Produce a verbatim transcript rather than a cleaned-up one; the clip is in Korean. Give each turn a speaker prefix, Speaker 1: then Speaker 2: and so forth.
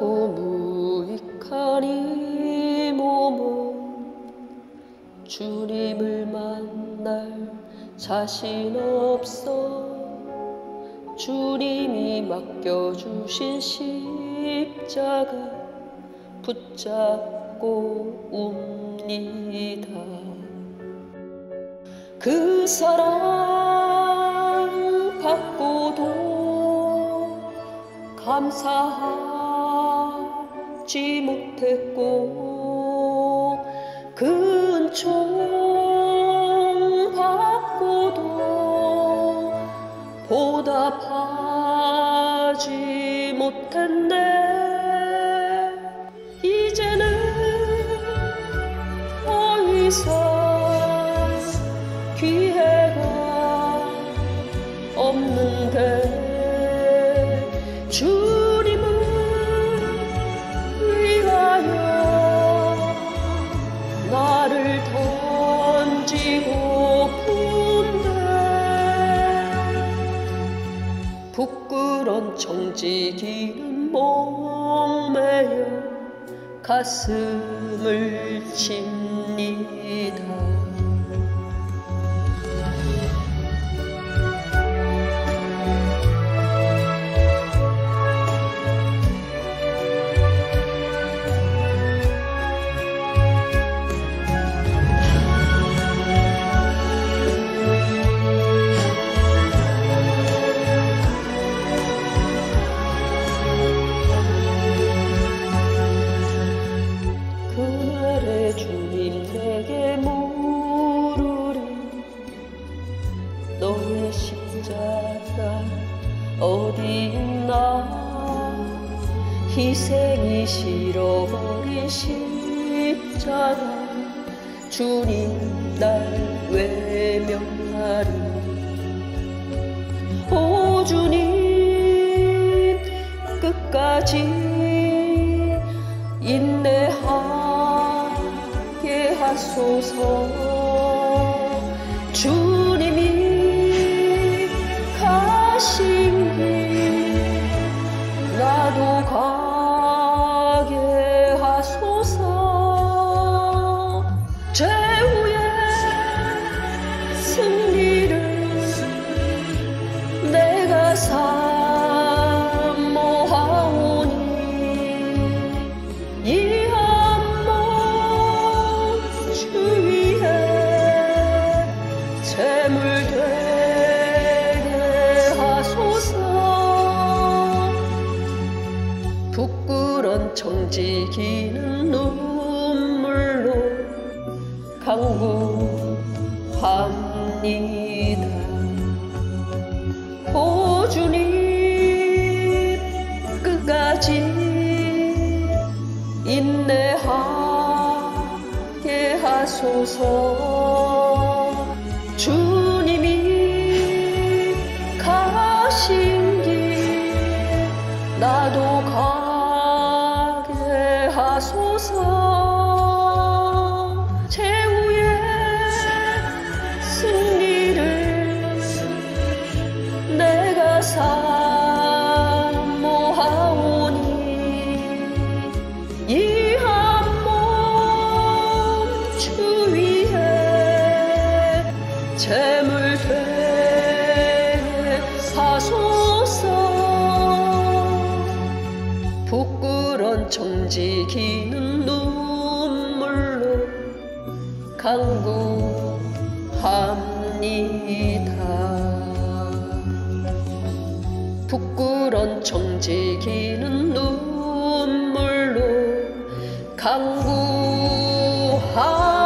Speaker 1: 작고 무익한 이 몸은 주님을 만날 자신 없어. 주님이 맡겨주신 십자가 붙잡고 웁니다. 그 사랑 받고도 감사하지 못했고, 그 은총 받고도 보답하지 못했네. 이제는 더 이상 기회가 없는데 주님을 위하여 나를 던지고픈데 부끄러운 정직이는 목매여 가슴을 칩니다. 그날의 주님 내게 물으리, 너의 십자가 어디 있나. 희생이 싫어버린 십자가 주님 날 외면하리. 오 주님 끝까지 인내하게 하소서. 주님이 가신 길 나도 가게 하소서. 최후의 승리를 내가 사모하오니 이 한 몸 주 위에 재물 되게 하소서. 부끄러운 정직이는 눈물로 강구합니다. 오 주님 끝까지 인내하게 하소서. 주님이 가신 길 나도 가게 하소서. 최후의 승리를 내가 사모하오니 이 한 몸 주 위에 재물 되게 하소서. 부끄러운 정직이는 눈물로 강구합니다. 부끄러운 정직이는 눈물로 강구합니다.